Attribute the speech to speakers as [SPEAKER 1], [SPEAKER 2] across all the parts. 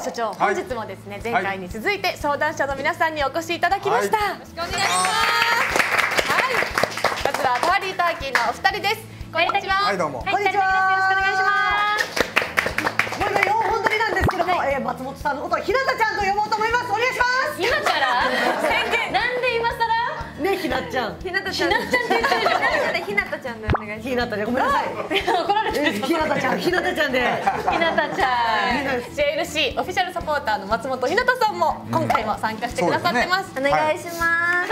[SPEAKER 1] 所長、本日もですね、前回に続いて相談者の皆さんにお越しいただきました。よろしくお願いします。はい、まずはターリーターキーのお二人です。こんにちは。
[SPEAKER 2] はい、どうも。
[SPEAKER 1] こんにちは。よろしくお願いします。
[SPEAKER 3] これが4本撮りなんですけども、松本さんのことをひなたちゃんと呼ぼうと思います。お願いします。
[SPEAKER 1] 今から宣言。なんで今更？
[SPEAKER 3] ね、ひなちゃん。
[SPEAKER 1] ひなたちゃん。ひなちゃんって言ってるじゃん。ひなたちゃんでお願いします。
[SPEAKER 3] ひなたちゃん、ごめんなさい。
[SPEAKER 1] 怒られてる。
[SPEAKER 3] ひなたちゃん、ひなたちゃんで。
[SPEAKER 1] ひなたちゃん。JLC オフィシャルサポーターの松本ひなたさんも今回も参加してくださってます。
[SPEAKER 4] お願いします。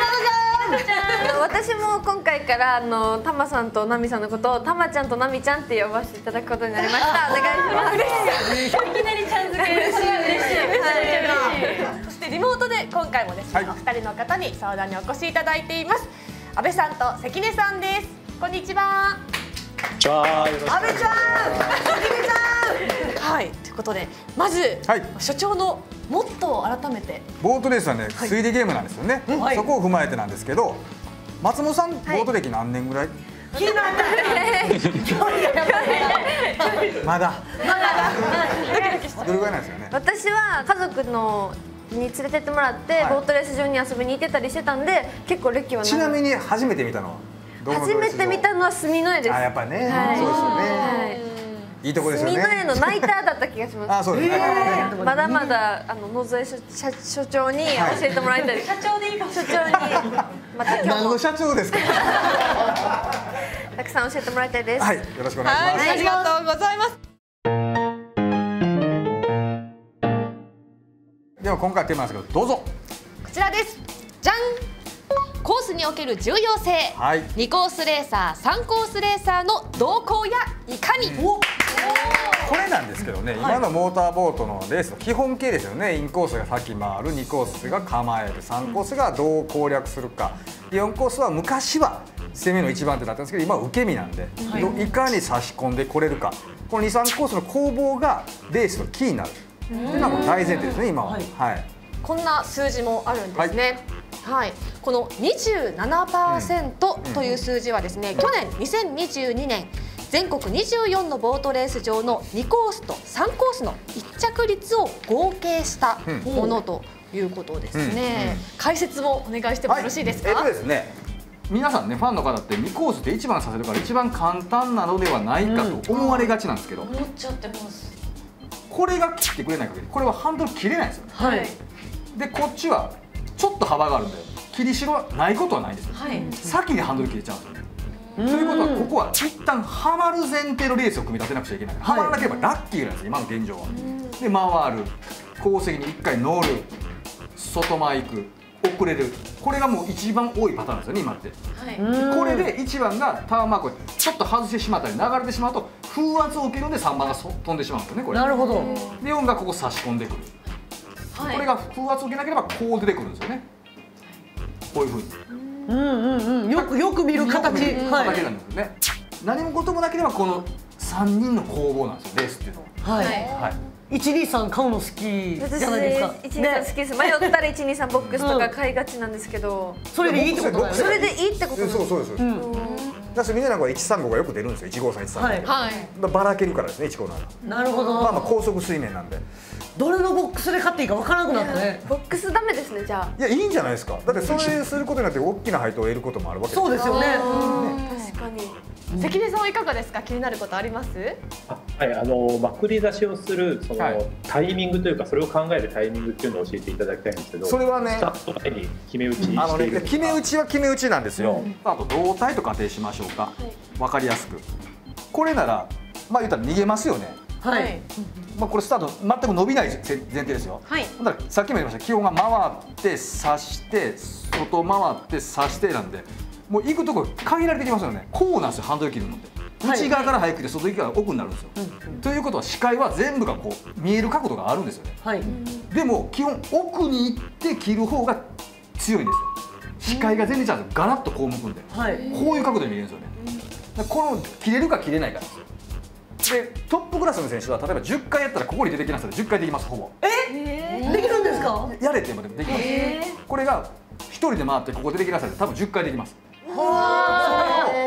[SPEAKER 4] 私も今回からたまさんとなみさんのことをたまちゃんとなみちゃんって呼ばせていただくことになりました。お願いします。
[SPEAKER 1] いきなりちゃん付け嬉しい。そしてリモートで今回もですね、お二人の方に相談にお越しいただいています。安倍さんと関根さんです。こんにちは。
[SPEAKER 3] 安倍ちゃん、関根ちゃん。
[SPEAKER 1] はい、ということでまず、所長のモットーを改めて。
[SPEAKER 2] ボートレースはね、推理ゲームなんですよね。そこを踏まえてなんですけど、松本さんボート歴何年ぐらい？まだ。どれぐらいなんですよね。
[SPEAKER 4] 私は家族に連れてってもらってボートレース場に遊びに行ってたりしてたんで、結構歴は長い。
[SPEAKER 2] ちなみに初めて見たのは？
[SPEAKER 4] 初めて見たのは住之江です。
[SPEAKER 2] あ、やっぱね、そうですよね。いいとこですよね。
[SPEAKER 4] 住之江のナイターだった気がします。
[SPEAKER 2] あ、そうですね。
[SPEAKER 4] まだまだ野添所長に教えてもらいたい。
[SPEAKER 1] 社長でいいかもしれない。
[SPEAKER 4] 所長にまた今日も
[SPEAKER 2] 何の社長ですか。
[SPEAKER 4] たくさん教えてもらいたいです。
[SPEAKER 2] はい、よろしくお願いします。
[SPEAKER 1] ありがとうございます。
[SPEAKER 2] では今回テーマなんですけど、どうぞ。
[SPEAKER 1] こちらです。じゃん。コースにおける重要性。2コースレーサー、3コースレーサーの動向やいかに。
[SPEAKER 2] これなんですけどね、今のモーターボートのレースの基本形ですよね。インコースが先回る、2コースが構える、3コースがどう攻略するか、4コースは昔は攻めの一番手だったんですけど、今は受け身なんで、いかに差し込んでこれるか、この2、3コースの攻防がレースのキーになるっていうのはもう大前提ですね、今は。
[SPEAKER 1] こんな数字もあるんですね。はい、この 27% という数字はですね、去年2022年全国24のボートレース場の2コースと3コースの1着率を合計したものということですね。解説もお願いしてもよろしいですか。
[SPEAKER 2] ですね、皆さんね、ファンの方って2コースで1番させるから一番簡単なのではないかと思われがちなんですけど、
[SPEAKER 1] 思っちゃってます。
[SPEAKER 2] これが切ってくれない限りこれはハンドル切れないんですよ。でこっちはちょっと幅があるんで切り代はないことはないんですよ。先にハンドル切れちゃうんですよね。ということはここは一旦はまる前提のレースを組み立てなくちゃいけない。はまらなければラッキーなんですよ、今の現状は。で回る、後席に1回乗る、外前行く、遅れる、これがもう一番多いパターンですよね今って。これで1番がターンマークをちょっと外してしまったり流れてしまうと風圧を受けるんで3番が飛んでしまうんですよね、これ。
[SPEAKER 3] なるほど。
[SPEAKER 2] で4がここ差し込んでくる。これが風圧を受けなければこう出てくるんですよね、こういうふうに。
[SPEAKER 3] よく見る形。
[SPEAKER 2] 形なんですよね。何もこともなければこの3人の攻防なんですよ、レースっていうのは。
[SPEAKER 3] 123買うの好きじゃないですか。
[SPEAKER 4] 123好きです。迷ったら123ボックスとか買いがちなんですけど、
[SPEAKER 3] それでいいってことだよね。
[SPEAKER 4] それでいいってことなんです。
[SPEAKER 2] そうです。だしみんななんか135がよく出るんですよ、153、135。ばらけるからですね、157。
[SPEAKER 3] なるほど。
[SPEAKER 2] まあ高速水面なんで。
[SPEAKER 3] どれのボックスで買っていいかわからなくなったね。
[SPEAKER 4] ボックスダメですね、じゃあ。
[SPEAKER 2] いや、いいんじゃないですか。だってそれすることによって大きな配当を得ることもあるわけです。
[SPEAKER 3] そうですよね。
[SPEAKER 4] 確かに。
[SPEAKER 1] 関根さんはいかがですか。気になることあります？
[SPEAKER 5] はい、まくり出しをするそのタイミングというか、それを考えるタイミングっていうのを教えていただきたいんですけど。
[SPEAKER 2] それはね、
[SPEAKER 5] スタート前に決め打ちしている。
[SPEAKER 2] 決め打ちは決め打ちなんですよ。あと胴体と仮定しましょうか。わかりやすく。これならまあ言ったら逃げますよね。まあこれスタート全く伸びない前提ですよ。だからさっきも言いました、基本が回って刺して外回って刺してなんで、もう行くとこ限られてきますよね。こうなんですよ、ハンドル切るのって。内側から速くて外側から奥になるんですよ。ということは視界は全部がこう見える角度があるんですよね。でも基本奥に行って切る方が強いんですよ。視界が全然違うんですよ。ガラッとこう向くんで、こういう角度で見えるんですよね。この切れるか切れないかですよ。でトップクラスの選手は例えば10回やったらここに出てきなさい、10回できます、ほぼ。
[SPEAKER 3] できるんですか。
[SPEAKER 2] やれって言えばできます。これが1人で回ってここ出てきなさいって多分10回できます。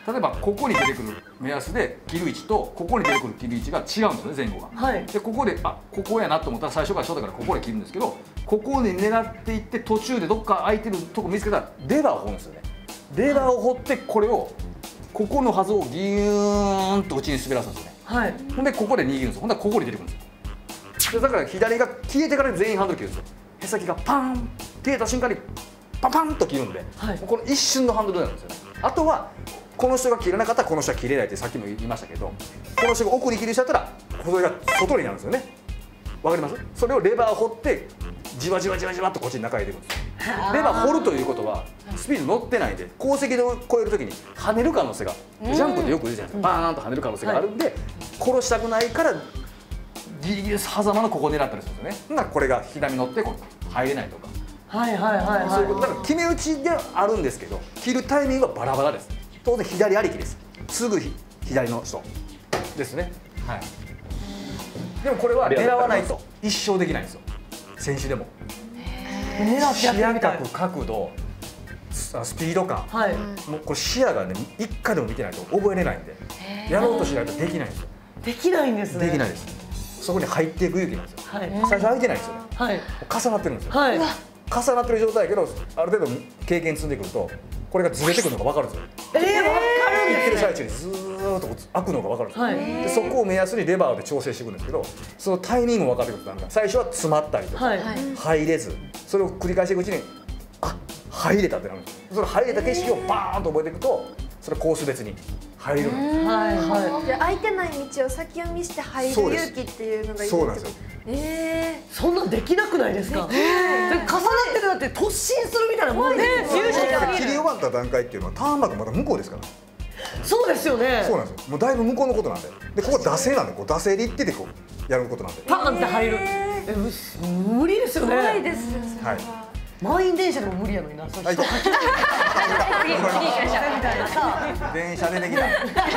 [SPEAKER 2] 例えばここに出てくる目安で切る位置とここに出てくる切る位置が違うんですよね、前後が。でここでここやなと思ったら最初からショートからここで切るんですけど、ここに狙っていって途中でどっか空いてるとこ見つけたらレバーを掘るんですよね。レバーを掘ってこれをここのはずをギューンと内に滑らすんですよね。ほんでここで握るんですよ。ほんでここに出てくるんですよ。でだから左が消えてから全員ハンドル切るんですよ。へさきがパーン消えた瞬間にパンパンと切るんで、この一瞬のハンドルなんですよね。あとはこの人が切らなかったらこの人は切れないってさっきも言いましたけど、この人が奥に切りしちゃったらそれが外になるんですよね。わかります？それをレバーを掘ってじわじわじわじわっとこっちに中へ入れるんですよ。レバー掘るということはスピード乗ってないんで、高速度を超えるときに跳ねる可能性が、ジャンプでよく言うじゃないですか、バーンと跳ねる可能性があるんで、殺したくないからギリギリ狭間のここを狙ったりするんですよね。だからこれが左に乗ってこう入れないとか、そういうことだから決め打ちではあるんですけど、切るタイミングはバラバラです。当然左ありきです。すぐ左の人ですね。でもこれは狙わないと一生できないんですよ、選手でも。視野角、角度、スピード感、もうこれ視野がね一回でも見てないと覚えれないんで、やろうとしないとできないんですよ。
[SPEAKER 3] できないんですね。
[SPEAKER 2] できないです。そこに入っていく勇気なんですよ。最初空いてないんですよね。重なってるんですよ。重なってる状態やけど、ある程度経験積んでくるとこれがずれてくるのが分かるんですよ。
[SPEAKER 3] 分かるん
[SPEAKER 2] 言ってる
[SPEAKER 3] ですね。
[SPEAKER 2] 最中にずーっと開くのが分かるんですよ。でそこを目安にレバーで調整していくんですけど、そのタイミングも分かってくるとなんか最初は詰まったりとか入れず、それを繰り返していくうちに入れたってなるんですよ。その入れた景色をバーンと覚えていくと、それコース別に入るんですよ。
[SPEAKER 4] 空いてない道を先読みして入る勇気っていうのがいい。
[SPEAKER 2] そうなんですよ。
[SPEAKER 3] そんなんできなくないですか？重なってるだって突進するみたいなもんですよ。
[SPEAKER 2] 切り終わった段階っていうのはターンマークまだ向こうですから。
[SPEAKER 3] そうですよね。
[SPEAKER 2] そうなんですよ。もうだいぶ向こうのことなんで。でここ惰性なんで、こう惰性で行っててこうやることなんで。
[SPEAKER 3] パーンって入る。無理ですよね。
[SPEAKER 4] 怖いです。
[SPEAKER 3] 満員電車でも無理やのにな。そう人
[SPEAKER 1] 次行きましょう
[SPEAKER 3] みたいなさ。
[SPEAKER 2] 電車でできない。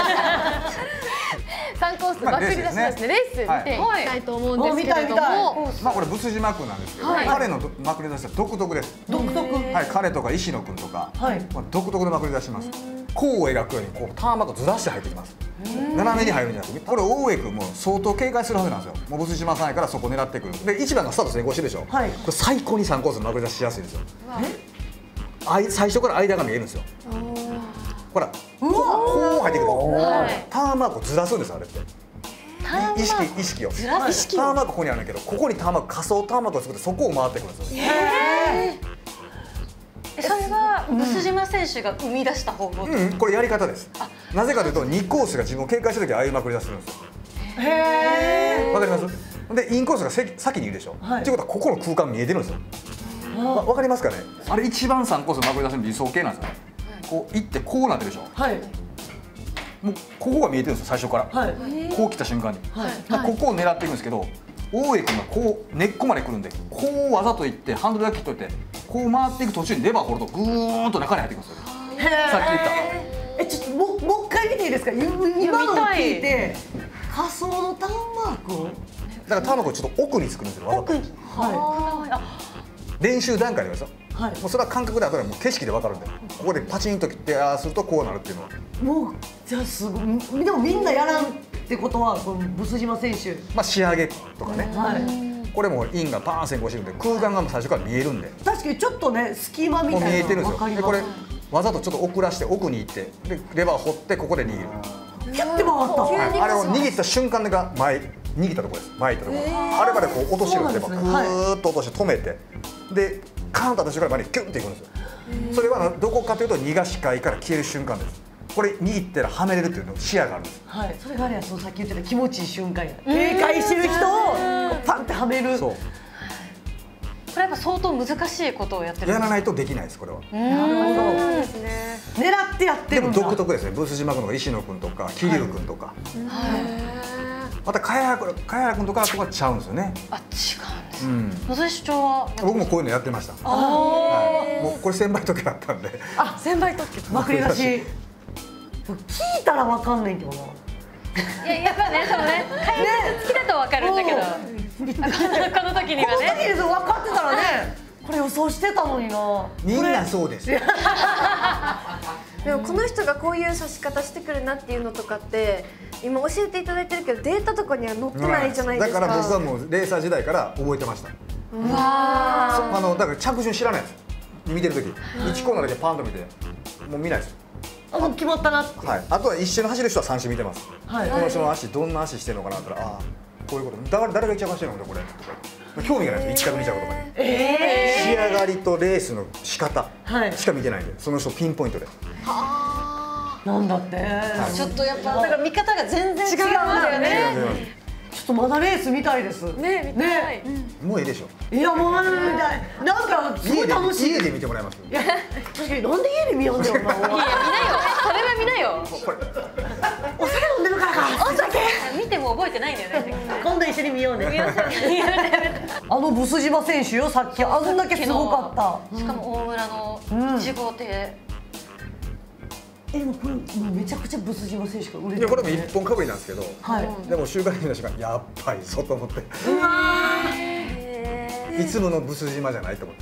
[SPEAKER 1] 3コースバックリ出しましてレース見ていきたいと思うんですけれども、
[SPEAKER 2] まあこれブス島君なんですけど、彼のまくり出しは独特です。
[SPEAKER 3] 独特。
[SPEAKER 2] 彼とか石野君とか独特のまくり出します。弧を描くようにこうターンマークをずらして入ってきます。斜めに入るんじゃなくて、これ大江君も相当警戒するはずなんですよ。もうブス島さんやからそこ狙ってくる。で1番がスタート成功してるでしょ。これ最高に3コースのまくり出ししやすいんですよ。最初から間が見えるんですよ。ほら、こう入ってくる。ターンマークをずらすんですよ、あれって。意識を。ターンマークここにあるんだけど、ここにターンマーク、仮想ターンマークを作ってそこを回ってくるんですよ。
[SPEAKER 6] それはブス島選手が生み出した方法。
[SPEAKER 2] これやり方です。なぜかというと2コースが自分を警戒した時ああいうまくり出するんですよ。わかります？でインコースが先にいるでしょ。っていうことはここの空間見えてるんですよ。わかりますかね？あれ一番3コースまくり出すの理想形なんですよね。こう行ってこうなってるでしょ。もうここが見えてるんですよ、最初から。こう来た瞬間に。ここを狙っていくんですけど、大江君がこう根っこまで来るんで、こうわざといってハンドルだけ切っといて、こう回っていく途中にレバー掘るとぐーんと中に入っていくんですよ。さっき言った。
[SPEAKER 3] ちょっともう一回見ていいですか？今のを聞いて仮想のターンマークを。
[SPEAKER 2] だからターンマークをちょっと奥に作るんですよ。
[SPEAKER 3] 奥に。
[SPEAKER 2] 練習段階でですよ。もうそれは感覚で後でもう景色で分かるんで、ここでパチンと切ってするとこうなるっていうのは。
[SPEAKER 3] もうじゃあすごい。でもみんなやらんってことはこのブス島選手。
[SPEAKER 2] 仕上げとかね。これもインがパーン先行してるんで空間が最初から見えるんで。
[SPEAKER 3] 確かにちょっとね隙間みたいなの
[SPEAKER 2] 見えてるんですよ。でこれ
[SPEAKER 3] わ
[SPEAKER 2] わざとちょっと遅らして奥に行ってでレバーを掘ってここで握る。
[SPEAKER 3] やって回った。
[SPEAKER 2] あれを握った瞬間が握ったところです。前行ったところ。あれまでこう落としてるんで、ぐーっと落として止めて、でカーンと当たった瞬間までキュンっていくんですよ。それはどこかというと逃がし界から消える瞬間です。これ握ったらはめれるっていうの視野があるんです。
[SPEAKER 3] それがね、さっき言ってた気持ちいい瞬間や。警戒してる人をパンってはめる。
[SPEAKER 6] これやっぱ相当難しいことをやってる。
[SPEAKER 2] やらないとできないです、これは。
[SPEAKER 3] なるほどですね。狙ってやってるんだ。
[SPEAKER 2] でも独特ですね。ブス島君とか石野君とか桐生君とか。また茅原君とかはちゃうんですよね。
[SPEAKER 6] 違うんです。野添主張は
[SPEAKER 2] 僕もこういうのやってました。もうこれ1000倍時だったんで。
[SPEAKER 6] 1000倍時。
[SPEAKER 3] まくり出し。聞いたらわかんないけどな。
[SPEAKER 6] やっぱね、そうね。解説付きだとわかるんだけど。この時にはね。
[SPEAKER 3] この時に分かってたらね、これ予想してたのにな。
[SPEAKER 2] みんなそうです。
[SPEAKER 4] でもこの人がこういう指し方してくるなっていうのとかって今教えていただいてるけどデータとかには載ってないじゃないですか。
[SPEAKER 7] だから僕はもうレーサー時代から覚えてました。
[SPEAKER 1] うわ
[SPEAKER 7] だから着順知らないです。見てる時1コーナーだけパンと見てもう見ないです。
[SPEAKER 3] もう決まったなって。
[SPEAKER 7] はい。あとは一緒に走る人は3周見てます。
[SPEAKER 3] はい。
[SPEAKER 7] この人の足どんな足してるのかなって言ったら、ああこういうこと誰が一番走るのこれとか興味がないです。1着2着とかに。仕上がりとレースの仕方しか見てないんで、その人ピンポイントで。
[SPEAKER 3] なんだって。
[SPEAKER 1] ちょっとやっぱ
[SPEAKER 6] だから見方が全然違うんだよね。
[SPEAKER 3] ちょっとまだレース見たいです。
[SPEAKER 4] ね、見たい。
[SPEAKER 7] もういいでしょ。
[SPEAKER 3] いやもうまだ見たい。なんかすごい楽しい。
[SPEAKER 7] 家で見てもらえます。
[SPEAKER 3] いや確かになんで家で見ようんだよな。
[SPEAKER 6] いや見なよ。それは見なよ。
[SPEAKER 3] お酒飲んでるからか。お酒。
[SPEAKER 6] 見ても覚えてないんだよね。
[SPEAKER 3] 今度一緒に見ようね。ブス島選手よ、さっきあんだけすごかった。
[SPEAKER 6] しかも大村の1号艇。
[SPEAKER 3] でもこれもうめちゃくちゃブス島選手が売れてる。
[SPEAKER 7] いやこれも一本かぶりなんですけど、
[SPEAKER 3] はい。
[SPEAKER 7] でも週刊誌の瞬間やっぱりそうと思って、いつものブス島じゃないと思って。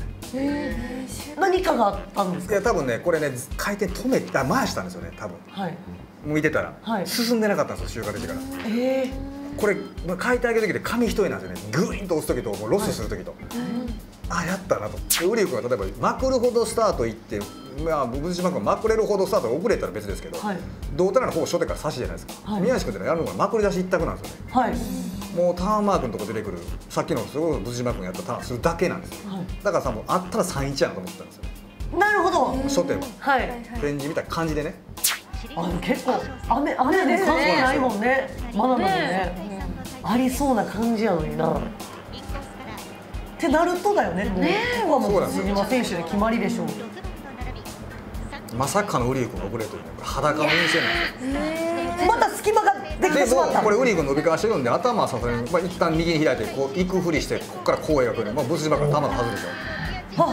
[SPEAKER 3] 何かがあったんですか。
[SPEAKER 7] いや多分ねこれね回転止め回したんですよね多分。
[SPEAKER 3] はい。
[SPEAKER 7] 見てたら、
[SPEAKER 3] はい
[SPEAKER 7] 進んでなかったんですよ週刊誌から。これ回転上げる時で紙一重なんですよね。グインと押す時ともうロスする時と。あやったなと。ウリュウ君が例えばまくるほどスタート行って、まあブス島君がまくれるほどスタートが遅れたら別ですけど、胴体のほぼ初手から差しじゃないですか。宮橋君ってやるのがまくり出し一択なんですよね。
[SPEAKER 3] はい。
[SPEAKER 7] もうターンマークのとこ出てくるさっきのすごいブス島君がやったターンするだけなんですよ。だからさもうあったら3-1やなと思ってたんですよ。
[SPEAKER 3] なるほど。
[SPEAKER 7] 初手は。
[SPEAKER 3] はい。
[SPEAKER 7] 展示見た感じでね。
[SPEAKER 3] 結構雨で関係ないもんね。まだまだね。ありそうな感じやのにな。ってなるとだよね。ここはもう辻島選手で決まりでしょう。
[SPEAKER 7] まさかのウリュウ君が遅れるというね、裸の陰性なんですよ。
[SPEAKER 3] また隙間ができてしまった。
[SPEAKER 7] これウリュウ君伸びかわしてるんで頭はさすがに一旦右に開いてこう行くふりしてここからこう描くね。まあブス島から球のはずでしょ。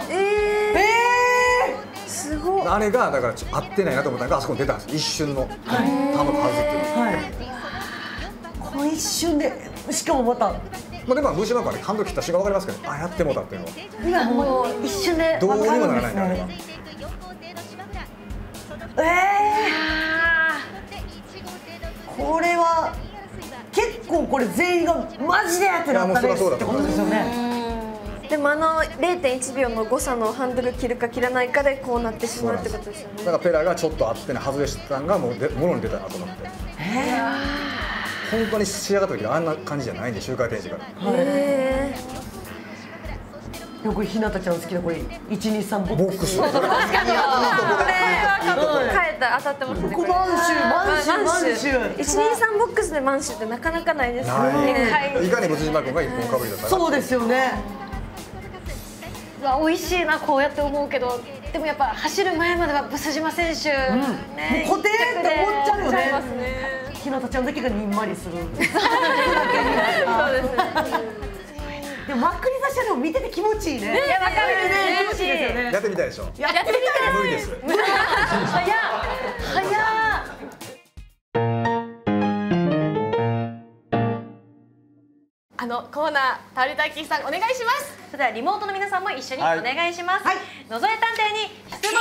[SPEAKER 4] すごい。
[SPEAKER 7] あれがだから合ってないなと思ったのがあそこに出たんです。一瞬の球のはずっていうの。
[SPEAKER 3] この一瞬でしかもまた。
[SPEAKER 7] まあでもブス島からハンドル切った瞬間わかりますけど、あやってもうたっていうのは。
[SPEAKER 3] いやもう一瞬で
[SPEAKER 7] どうにもならないんだあれは。
[SPEAKER 3] これは結構これ全員がマジでやってなったレースってことですよね。
[SPEAKER 4] でも0.1 秒の誤差のハンドル切るか切らないかでこうなってしまうってことですよね。
[SPEAKER 7] だからペラがちょっとあってね外れしたのがもうもろに出たなと思って。本当に仕上がった時あんな感じじゃないんで周回展示から。
[SPEAKER 3] よくひなたちゃん好きなこれ123ボックス。
[SPEAKER 4] 確かにこれ変えた当たってますね。
[SPEAKER 3] ここ満州
[SPEAKER 4] 123ボックスで満州ってなかなかないですよ
[SPEAKER 7] ね。いかにブス島君が一本かぶりだったか。
[SPEAKER 3] そうですよね。
[SPEAKER 6] 美味しいなこうやって思うけど、でもやっぱ走る前まではブス島選手
[SPEAKER 3] もう固定って思っちゃうよね。ひなたちゃんだけがにんまりする。そうです。でもまくり差しはでも見てて気持ちいいね。い
[SPEAKER 4] やわかるね。
[SPEAKER 3] 気持ちいいですよね。
[SPEAKER 7] やってみたいでしょ。
[SPEAKER 3] やってみたい。
[SPEAKER 7] 無理です。
[SPEAKER 6] 早っ。
[SPEAKER 1] コーナータルタキさんお願いします。
[SPEAKER 6] それではリモートの皆さんも一緒にお願いします。野添探偵に質問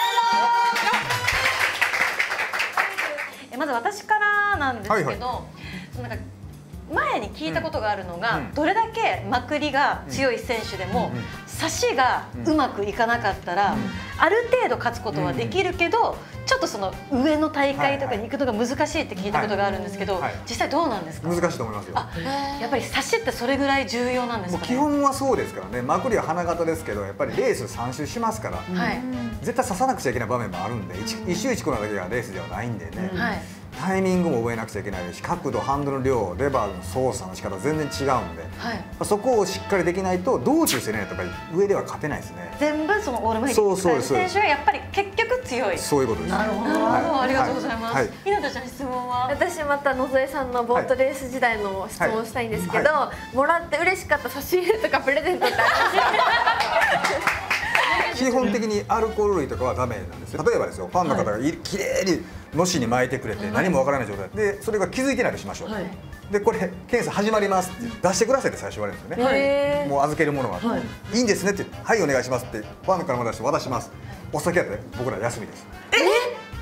[SPEAKER 6] まず私からなんですけど、なんか前に聞いたことがあるのが、どれだけまくりが強い選手でも差しがうまくいかなかったらある程度勝つことはできるけど、ちょっとその上の大会とかに行くのが難しいって聞いたことがあるんですけど、実際どうなんですか？
[SPEAKER 7] 難しいと思いますよ。
[SPEAKER 6] やっぱり差しってそれぐらい重要なんですかね？
[SPEAKER 7] 基本はそうですからね。まくりは花形ですけど、やっぱりレース3周しますから、絶対刺さなくちゃいけない場面もあるんで、一周一個なだけがレースではないんでね。タイミングも覚えなくちゃいけないし、角度、ハンドルの量、レバーの操作の仕方全然違うんで、そこをしっかりできないと道中してね、やっぱり上では勝てないですね。
[SPEAKER 6] 全部そのオールマイティー選手はやっぱり結局強い。
[SPEAKER 7] そういうことです。
[SPEAKER 6] なるほど、ありがとうございます。ひなたちゃん質問は？
[SPEAKER 4] 私また野添さんのボートレース時代の質問をしたいんですけど、もらって嬉しかった差し入れとかプレゼントってありますか？
[SPEAKER 7] 基本的にアルコール類とかはダメなんですよ。例えばですよ、ファンの方がきれいにのしに巻いてくれて何もわからない状態で、それが気づいてないとしましょう。でこれ検査始まりますって出してくださいって最初言われるんですよね。もう預けるものはいいんですねって、はいお願いしますってファンからも出して渡します。お酒やって僕ら休みです。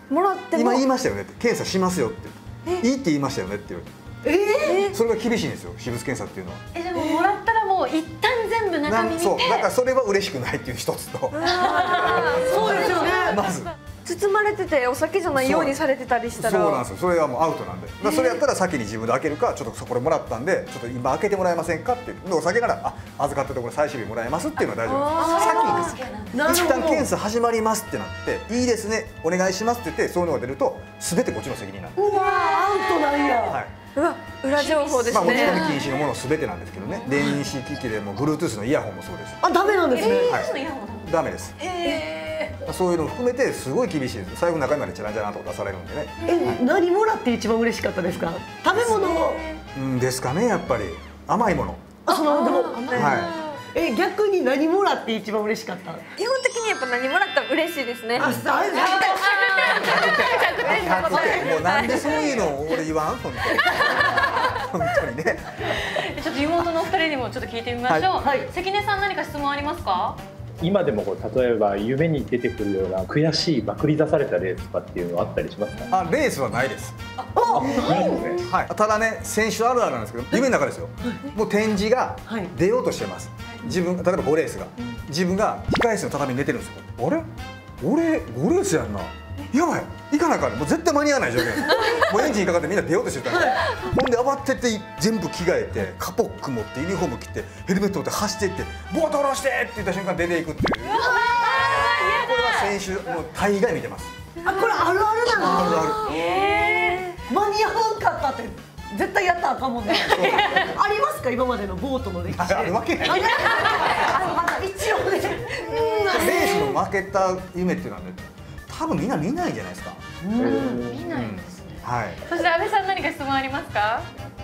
[SPEAKER 4] もらっても
[SPEAKER 7] 今言いましたよねって、検査しますよっていいって言いましたよねって言う。それが厳しいんですよ、私物検査っていうのは。
[SPEAKER 6] でももらったらもう一旦全部中身見て、
[SPEAKER 7] そうだからそれは嬉しくないっていう一つと、
[SPEAKER 3] そうですよね。
[SPEAKER 7] まず
[SPEAKER 4] 包まれててお酒じゃないようにされてたりしたら、
[SPEAKER 7] そうなんですよ。それはもうアウトなんで、それやったら先に自分で開けるか、ちょっとこれもらったんでちょっと今開けてもらえませんかってお酒なら預かったところ最終日もらえますっていうのは大丈夫です。先に一旦検査始まりますってなっていいですねお願いしますって言ってそういうのが出ると全てこっちの責任なんで。
[SPEAKER 3] うわアウトなんや。
[SPEAKER 7] はい。
[SPEAKER 4] うわ裏情報ですね。
[SPEAKER 7] 持ち込み禁止のもの全てなんですけどね。電子機器でも Bluetooth のイヤホンもそうです。
[SPEAKER 3] あ、ダメなんですね。
[SPEAKER 7] はい。ダメです。そういうのを含めてすごい厳しいです。財布の中身までチャランチャランと出されるんでね。
[SPEAKER 3] 何もらって一番嬉しかったですか？食べ物
[SPEAKER 7] ですかね、やっぱり甘いもの。
[SPEAKER 3] あ、でも
[SPEAKER 7] は
[SPEAKER 3] 逆に何もらって一番嬉しかった？
[SPEAKER 4] 基本的にやっぱ何もらったら嬉しいですね。
[SPEAKER 3] あ、
[SPEAKER 7] もうなんでそういうのを俺言わん本当にね。
[SPEAKER 6] ちょっと妹のお二人にもちょっと聞いてみましょう。関根さん何か質問ありますか？
[SPEAKER 5] 今でも例えば夢に出てくるような悔しいまくり出されたレースとかっていうのはあったりしますか？
[SPEAKER 7] あ、レースはないです。
[SPEAKER 5] ないんですね。
[SPEAKER 7] はい。ただね、選手あるあるなんですけど、夢の中ですよ。もう展示が出ようとしてます。自分例えば5レースが自分が控え室の畳に寝てるんですよ。あれ？俺5レースやんな。やばい、行かなあかんね。もう絶対間に合わない状況です。もうエンジンかかってみんな出ようとしてたんですよ。ほんで慌てて全部着替えてカポック持ってユニフォーム着てヘルメット持って走っていってボート下ろしてって言った瞬間出ていくっていう。これは選手もう大概見てます。
[SPEAKER 3] あ、これあるあるなの？
[SPEAKER 7] あるある。
[SPEAKER 3] 間に合わんかったって絶対やったらあかんもんね。ありますか今までのボートの歴史で？
[SPEAKER 7] あるわけない。
[SPEAKER 3] 一応ね。
[SPEAKER 7] レースの負けた夢っていうのはね、多分みんな見ないんじゃないですか。
[SPEAKER 6] 見ないんですね。
[SPEAKER 7] はい。
[SPEAKER 6] そして安倍さん何か質問ありますか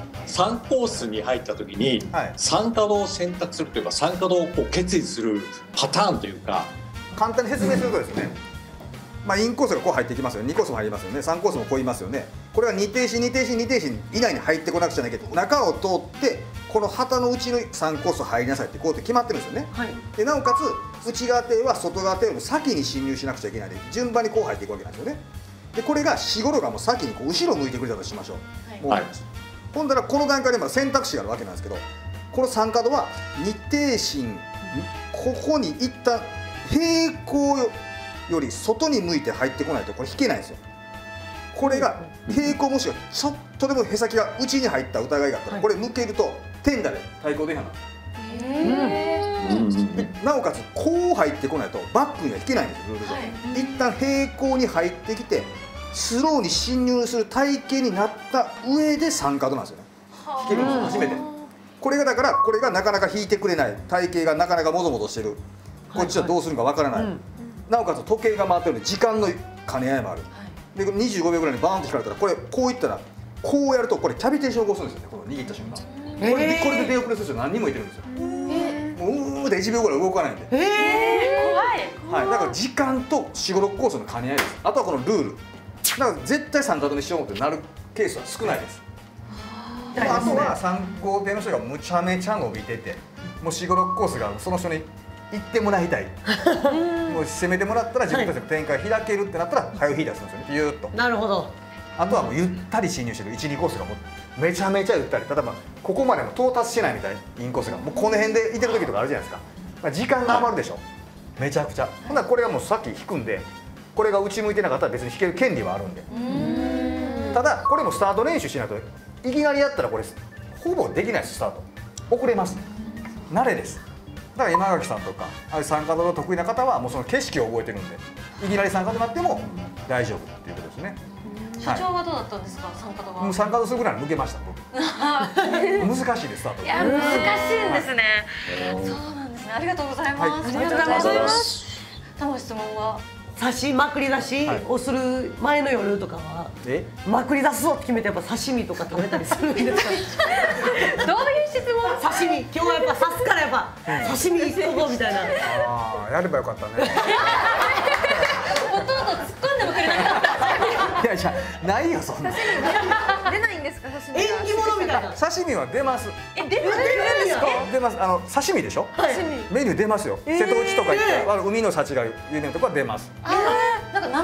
[SPEAKER 8] 3コースに入った時に3カドを選択するというか3カドをこう決意するパターンというか、
[SPEAKER 7] 簡単に説明するとですね、まあ、インコースがこう入ってきますよね、2コースも入りますよね、3コースもこういますよね。これが2停止2停止2停止以内に入ってこなくちゃいけないけど、中を通ってこの旗のうちの3コース入りなさいってこうやって決まってるんですよね。でなおかつ内側艇は外側艇よりも先に進入しなくちゃいけないので順番にこう入っていくわけなんですよね。でこれが4、5路がもう先にこう後ろ向いてくれたとしましょう。もうほんだらこの段階でまだ選択肢があるわけなんですけど、この3角は2停止ここに一旦平行より外に向いて入ってこないとこれ引けないんですよ。これが平行もしくはちょっとでもへさきが内に入った疑いがあったらこれ向けると天打で対向電波なんです。なおかつこう入ってこないとバックには引けないんですよルール上。一旦平行に入ってきてスローに進入する体型になった上で3角なんですよね。引けるんですよ初めて。これがだからこれがなかなか引いてくれない体型がなかなかもぞもぞしてる、こっちはどうするかわからない、なおかつ時計が回ってるので時間の兼ね合いもある。で25秒ぐらいにバーンと引かれたらこれこういったらこうやるとこれキャビテーションを起こすんですよね。この握った瞬間これで出遅れする人何人もいてるんですよ。もうで1秒ぐらい動かないんで
[SPEAKER 6] 怖い。
[SPEAKER 7] はい、だから時間と4、5、6コースの兼ね合いです。あとはこのルールだから絶対3角にしようってなるケースは少ないです。あとは参考艇の人がむちゃめちゃ伸びててもう4、5、6コースがその人に行ってもらいたいもう攻めてもらったら自分たちの展開開けるってなったら早い引いたりするんですよね、ピューッと。
[SPEAKER 3] なるほど。
[SPEAKER 7] あとはもうゆったり進入してる1、2コースがもうめちゃめちゃゆったり、例えばここまでも到達しないみたいインコースがもうこの辺でいてる時とかあるじゃないですか、まあ、時間が余るでしょ、めちゃくちゃ。ほんならこれがもうさっき引くんでこれが内向いてなかったら別に引ける権利はあるんで、ただこれもスタート練習しないといきなりやったらこれほぼできないです。スタート遅れます。慣れです。だから今垣さんとかああいう3角の得意な方はもうその景色を覚えてるんでいきなり3角になっても大丈夫っていうことですね。
[SPEAKER 6] 社長はどうだったんですか、3角は。
[SPEAKER 7] もう3角するぐらい抜けました僕難しいですスタート。
[SPEAKER 6] いや難しいんですね。そうなんですね。ありがとうございます。ありがとうございます。玉質問は
[SPEAKER 3] 刺しまくり出しをする前の夜とかはまくり出すぞって決めてやっぱ刺身とか食べたりするんですか？
[SPEAKER 6] どういう質問？
[SPEAKER 3] 刺身今日はやっぱ刺すからやっぱ刺身いっとこうみたいな。
[SPEAKER 7] ああやればよかったね。
[SPEAKER 6] ほとんど突っ込んでもくれなかった。
[SPEAKER 7] いやいやないよそんな。
[SPEAKER 4] 出ないんですか刺身が。
[SPEAKER 3] 縁起物みたいな。
[SPEAKER 7] 刺身は出ます。
[SPEAKER 6] 出るんですか？
[SPEAKER 7] 出ます。刺身でしょ。メニュー出ますよ。瀬戸内とか行って海の幸が有名なとこは出ます。
[SPEAKER 6] なんか生ものと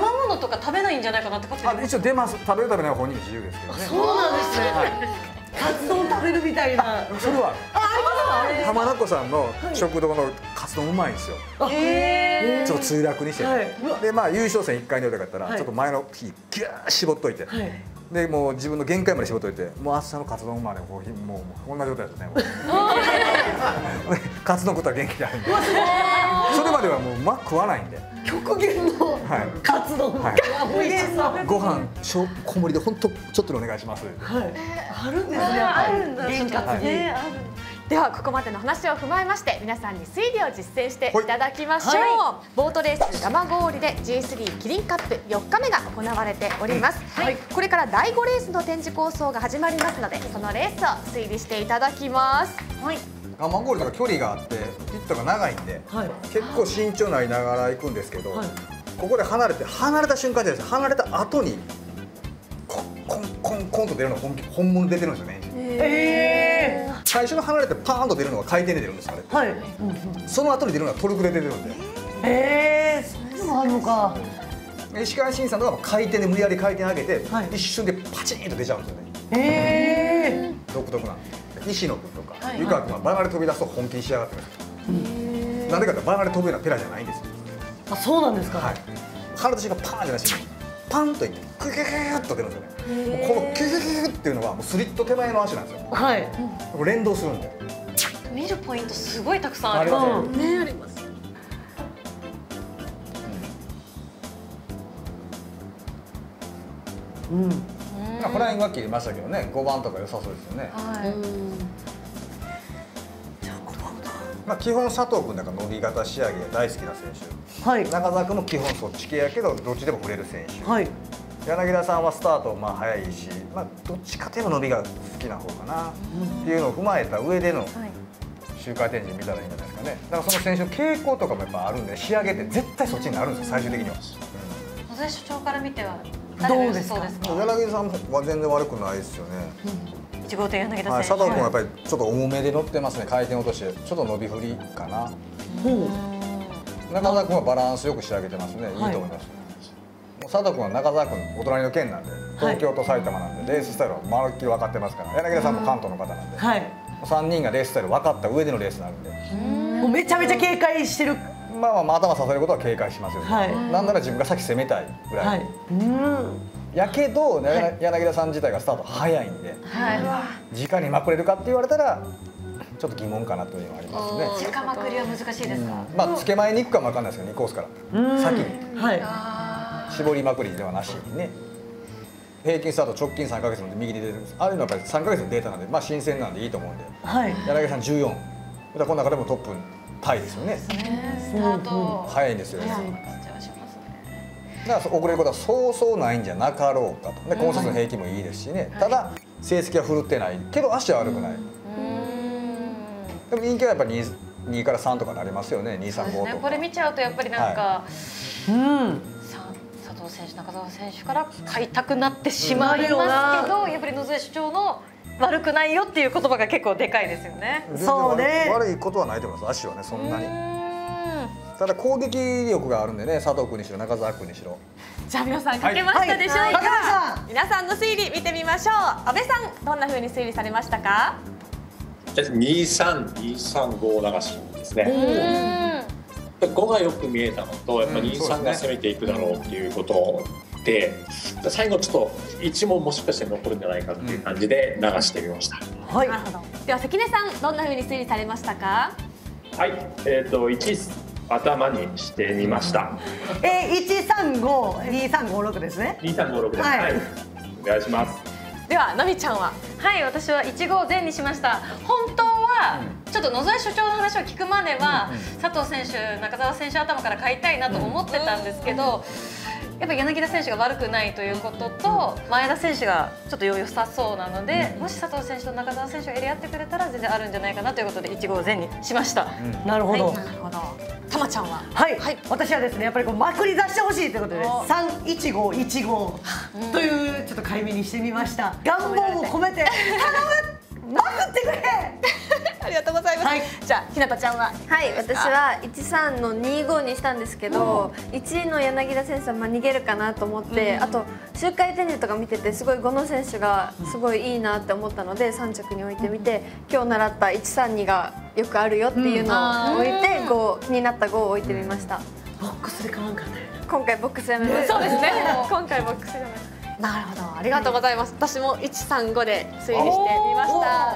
[SPEAKER 6] とか食べないんじゃないかなって勝手に。
[SPEAKER 7] 一応出ます。食べる食べないは本人の自由ですけどね。
[SPEAKER 3] そうなんですね。カツ丼食べるみたいな。
[SPEAKER 7] それは浜名湖さんの食堂のカツ丼うまいんですよ。ちょっと墜落にして、でまあ優勝戦1回に出たかったらちょっと前の日ギュー絞っといて、でもう自分の限界まで絞っといて、もう明日のカツ丼までもうこんな状態ですね。カツ丼食ったら元気になるんで、それまではもう食わないんで。
[SPEAKER 3] 極限のカツ丼が美味しそう。
[SPEAKER 7] ご飯小盛りで本当ちょっとお願いします。
[SPEAKER 3] あるんですね。あるんだ。験担ぎ。
[SPEAKER 1] ではここまでの話を踏まえまして皆さんに推理を実践していただきましょう。ボートレース蒲郡で G3 キリンカップ4日目が行われております。これから第5レースの展示構想が始まりますのでそのレースを推理していただきます。
[SPEAKER 7] 蒲郡とか距離があってピットが長いんで、結構慎重になりながら行くんですけど、ここで離れた瞬間で離れた後にコンコンと出るのが本物出てるんですよね。最初の離れてパーンと出るのが回転で出るんですよ。その後に出るのがトルクで出てるんで。
[SPEAKER 3] そうもあるのか。
[SPEAKER 7] 石川慎さんとかは回転で無理やり回転上げて、一瞬でパチンと出ちゃうんですよね。独特なんです。石野君とか湯川君はバナで飛び出すと本気に仕上がってます。なんでかってバナで飛ぶようなペラじゃないんですよ。
[SPEAKER 3] あ、そうなんですか。
[SPEAKER 7] 離れた瞬間パーンじゃないし、パンといってクキュキュッと出るんですよね。このキュキュキュっていうのはもうスリット手前の足なんですよ。連動するんで。
[SPEAKER 6] 見るポイントすごいたくさんありますね。あります。
[SPEAKER 7] フライングは切りましたけどね、5番とか良さそうですよね。基本佐藤君なんか伸び型仕上げが大好きな選手、中澤君も基本そっち系やけどどっちでも振れる選手、柳田さんはスタート速いし、どっちかというと伸びが好きな方かなっていうのを踏まえた上での周回展示見たらいいんじゃないですかね。だからその選手の傾向とかもやっぱあるんで、仕上げって絶対そっちになるんですよ最終的には。
[SPEAKER 6] 野添所長から見ては
[SPEAKER 3] どうですか。
[SPEAKER 7] 柳田さんは全然悪くないですよね。
[SPEAKER 6] 1号艇柳田選手、
[SPEAKER 7] 佐藤君はやっぱりちょっと重めで乗ってますね。回転落としてちょっと伸び振りかな。中澤君はバランスよく仕上げてますね。いいと思います。佐藤君は中澤君お隣の県なんで、東京と埼玉なんでレーススタイルはまるっきり分かってますから、柳田さんも関東の方なんで、3人がレーススタイル分かった上でのレースになるんで、
[SPEAKER 3] もうめちゃめちゃ警戒してる。
[SPEAKER 7] 頭させることは警戒しますよね。なんなら自分が先攻めたいぐらい。やけど柳田さん自体がスタート早いんで、直にまくれるかって言われたらちょっと疑問かなというのはありますね。
[SPEAKER 6] 直まくりは難しいですか。
[SPEAKER 7] つけ前に行くかも分かんないですけど、2コースから先に絞りまくりではなしにね。平均スタート直近3ヶ月なんで右に出てるんです。あるいはやっぱり3ヶ月のデータなんで、新鮮なんでいいと思うんで、柳田さん14、この中でもトップタイですよね。早いんですよ。だから遅れることはそうそうないんじゃなかろうかと。コンサスの平均もいいですしね。ただ成績は振るってないけど足は悪くない。でも人気はやっぱり2から3とかなりますよね。2、3、5とか。
[SPEAKER 6] これ見ちゃうとやっぱりなんか佐藤選手、中澤選手から買いたくなってしまいますけど、やっぱり野添所長の悪くないよっていう言葉が結構でかいですよね。
[SPEAKER 3] そうね。
[SPEAKER 7] 悪いことはないと思います。足はねそんなに。ただ攻撃力があるんでね、佐藤君にしろ中澤君にしろ。
[SPEAKER 1] じゃあ皆さん書けましたでしょうか。皆さんの推理見てみましょう。阿部さんどんな風に推理されましたか。
[SPEAKER 8] 23、235流しですね。5がよく見えたのと、やっぱ23が攻めていくだろうっていうことで、最後ちょっと1問もしかして残るんじゃないかっていう感じで流してみました。
[SPEAKER 1] なるほど。では関根さんどんな風に推理されましたか。
[SPEAKER 5] はい、1頭にしてみました。
[SPEAKER 3] 135、2356ですね。
[SPEAKER 5] 2356です。はい。お願いします。
[SPEAKER 1] ではナミちゃんは。
[SPEAKER 6] はい、私は15前にしました。本当はちょっと野添所長の話を聞くまでは佐藤選手、中澤選手頭から買いたいなと思ってたんですけど。やっぱり柳田選手が悪くないということと、前田選手がちょっと良さそうなので、もし佐藤選手と中澤選手がやり合ってくれたら全然あるんじゃないかなということで1号前にしました。
[SPEAKER 3] なるほど。
[SPEAKER 1] たまちゃんは。
[SPEAKER 3] はい。私はですね、やっぱりまくり出してほしいということで31515というちょっと解明にしてみました。願望を込めて頼む、まくってくれ。
[SPEAKER 1] ありがとうございます。じゃあひなたちゃんは。
[SPEAKER 4] はい、私は13の25にしたんですけど、1位の柳田選手は逃げるかなと思って、あと周回転入とか見ててすごい5の選手がすごいいいなって思ったので3着に置いてみて、今日習った132がよくあるよっていうのを置いて気になった5を置いてみました。
[SPEAKER 3] ボックスで買わんかったよ。
[SPEAKER 4] 今回ボックスやめました。
[SPEAKER 1] そうですね。
[SPEAKER 4] 今回ボックスやめました。
[SPEAKER 1] なるほど、ありがとうございます。私も135で推理してみました。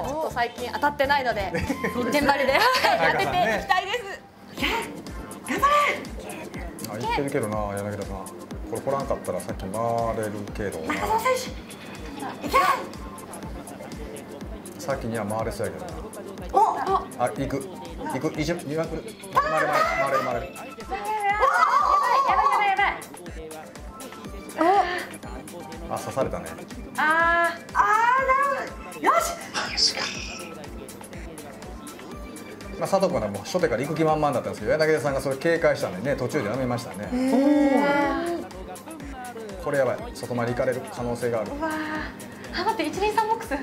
[SPEAKER 1] ちょっと最近当たってないので現場で当てていきたいです。
[SPEAKER 3] 頑張れ。
[SPEAKER 7] あ、言ってるけどな、柳田さん。これ来らんかったらさっき回れるけど。
[SPEAKER 3] 中澤選手。いけ。
[SPEAKER 7] さっきには回れそうやけどな。
[SPEAKER 3] お。
[SPEAKER 7] あ、行く。一応回れ。
[SPEAKER 6] やばい。
[SPEAKER 7] あ、刺されたね。
[SPEAKER 3] なるほど。よし。
[SPEAKER 7] まあ、佐藤君はもう初手から行く気満々だったんですけど、柳田さんがそれ警戒したんでね、途中でやめましたね。これやばい、外回り行かれる可能性がある。
[SPEAKER 6] 待って、123ボックス。
[SPEAKER 4] やっ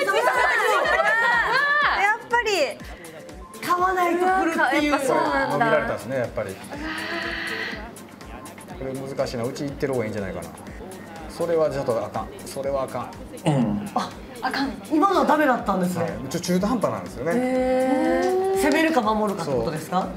[SPEAKER 4] ぱり
[SPEAKER 3] 買わないと来るっていう。
[SPEAKER 4] そうなんだ。
[SPEAKER 7] 伸びられたんですね、やっぱり。これ難しいな、うち行ってる方がいいんじゃないかな。それはちょっとあかん。それはあかん。
[SPEAKER 3] あかん。今のはダメだったんですね。
[SPEAKER 7] 中途半端なんですよね。
[SPEAKER 3] 攻めるか守るかってことですか。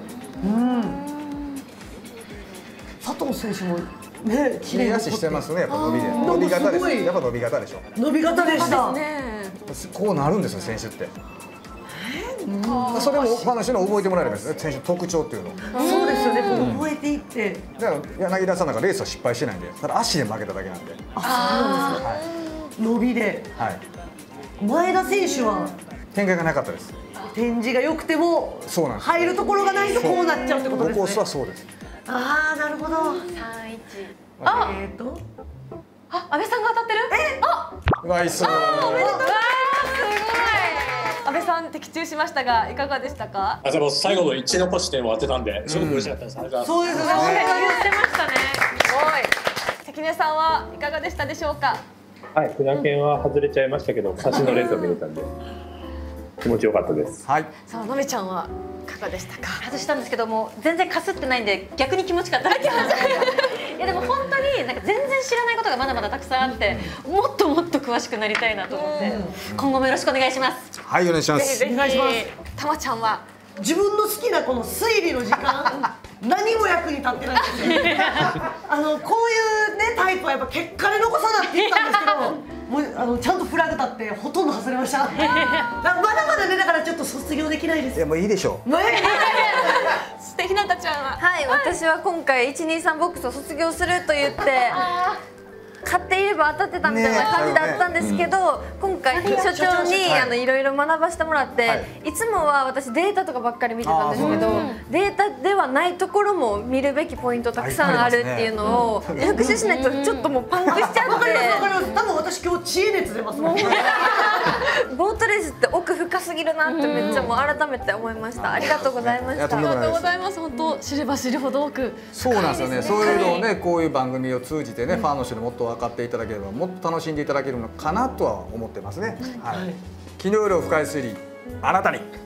[SPEAKER 3] 佐藤選手もね、
[SPEAKER 7] 切れ足してますね、やっぱ伸びで。伸び型です。やっぱ伸び型でしょ。
[SPEAKER 3] 伸び型でした。
[SPEAKER 7] こうなるんですよ、選手って。それもファンの人に覚えてもらえればいいですね、選手の特徴っていうの。
[SPEAKER 3] そうですよね、覚えていって。
[SPEAKER 7] だから柳田さんなんかレースは失敗してないんで、ただ足で負けただけなんで。
[SPEAKER 3] あ、そうなんですね。伸びで。はい。前田選手は
[SPEAKER 7] 展開がなかったです。
[SPEAKER 3] 展示が良くても入るところがないとこうなっちゃうってことですね。
[SPEAKER 7] コースはそうです。
[SPEAKER 3] ああ、なるほど。
[SPEAKER 6] 31。あ、安倍さんが当たってる？
[SPEAKER 7] ナイス。
[SPEAKER 1] おめでとう。すごい。安倍さん的中しましたが、いかがでしたか？
[SPEAKER 8] でも最後の1残し点を当てたんで、すごく嬉しかったです。
[SPEAKER 3] そうですね。
[SPEAKER 6] 言ってましたね。
[SPEAKER 1] すごい。関根さんはいかがでしたでしょうか？
[SPEAKER 5] はい、船券は外れちゃいましたけど、差しのレースを見れたんで気持ちよかったです。
[SPEAKER 1] はい。さあ、なめちゃんはいかがでしたか？
[SPEAKER 6] 外したんですけども、全然かすってないんで逆に気持ちよかったです。いやでも本当になんか全然知らないことがまだまだたくさんあって、もっともっと詳しくなりたいなと思って、今後もよろしくお願いします。
[SPEAKER 7] はい、お願いします。
[SPEAKER 1] お願いします。たまちゃんは
[SPEAKER 3] 自分の好きなこの推理の時間何も役に立ってないんですよ。こういうねタイプはやっぱ結果で残さなって言ったんですけど、もうちゃんとフラグ立ってほとんど外れました。まだまだね、だからちょっと卒業できないです。
[SPEAKER 7] いや、もういいでしょう。
[SPEAKER 1] そしてひなたちゃんは。
[SPEAKER 4] はい、私は今回123ボックスを卒業すると言って買っていれば当たってたみたいな感じだったんですけど、今回所長にいろいろ学ばせてもらって、いつもは私データとかばっかり見てたんですけど、データではないところも見るべきポイントたくさんあるっていうのを復習しないとちょっともうパンクしちゃって。
[SPEAKER 3] わかります。多分私今日知恵熱出ますもん。
[SPEAKER 4] ボートレースって奥深すぎるなってめっちゃもう改めて思いました。ありがとうございました。
[SPEAKER 1] ありがとうございます。本当知れば知るほど多く。
[SPEAKER 7] そうなんですよね。そういうのをね、こういう番組を通じてね、ファンの人にもっと分かっていただければ、もっと楽しんでいただけるのかなとは思ってますね。はい。昨日より深い推理、あなたに。